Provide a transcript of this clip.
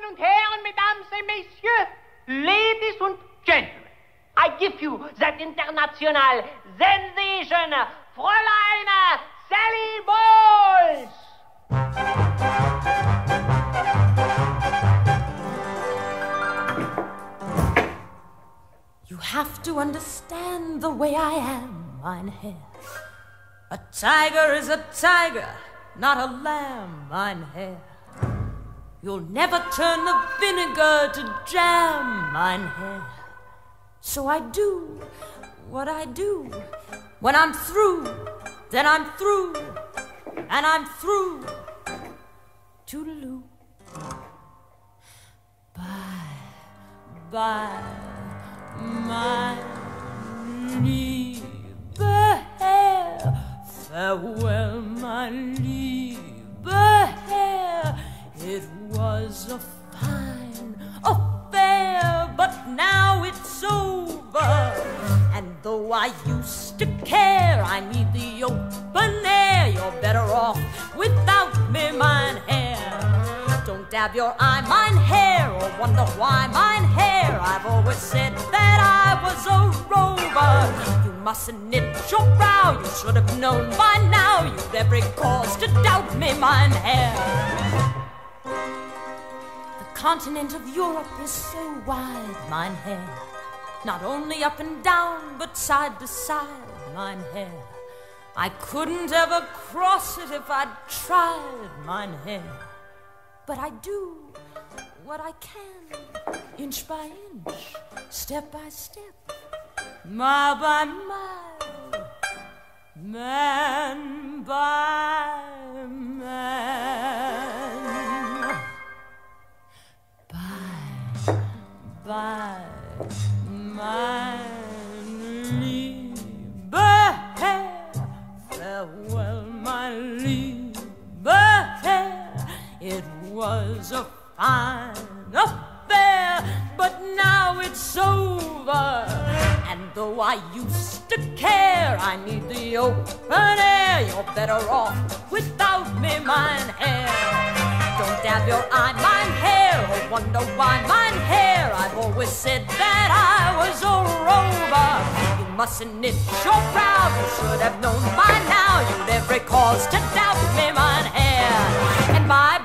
Damen und Herren, Mesdames et Messieurs, Ladies und Gentlemen, I give you that international sensation, Fräulein Sally Bowles! You have to understand the way I am, mein Herr. A tiger is a tiger, not a lamb, mein Herr. You'll never turn the vinegar to jam, mein Herr. So I do what I do. When I'm through, then I'm through, and I'm through. Toodaloo. Bye, my liebe Herr. Farewell, my liebe Herr. It was a fine affair, but now it's over. And though I used to care, I need the open air. You're better off without me, mein Herr. Don't dab your eye, mein Herr, or wonder why, mein Herr. I've always said that I was a rover. You mustn't knit your brow, you should have known by now. You've every cause to doubt me, mein Herr. The continent of Europe is so wide, mein Herr. Not only up and down, but side to side, mein Herr. I couldn't ever cross it if I'd tried, mein Herr. But I do what I can, inch by inch, step by step, mile by mile, man by man. Bye, my liebe Herr. Farewell, my liebe Herr. It was a fine affair, but now it's over. And though I used to care, I need the open air. You're better off without me, mein Herr. Don't dab your eye, mein Herr, or wonder why, mein Herr. I've always said that I was a rover. You mustn't knit your brow, you should have known by now. You'd every cause to doubt me, mein Herr. And my